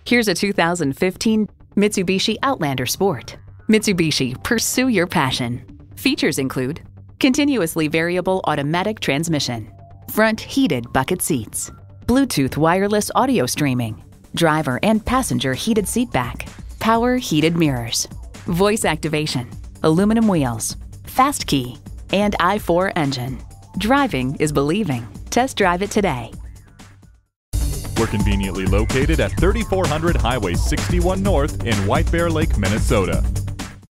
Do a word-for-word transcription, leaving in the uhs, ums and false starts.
Here's a two thousand fifteen Mitsubishi Outlander Sport. Mitsubishi, pursue your passion. Features include continuously variable automatic transmission, front heated bucket seats, Bluetooth wireless audio streaming, driver and passenger heated seat back, power heated mirrors, voice activation, aluminum wheels, fast key, and I four engine. Driving is believing. Test drive it today. We're conveniently located at thirty-four hundred Highway sixty-one North in White Bear Lake, Minnesota.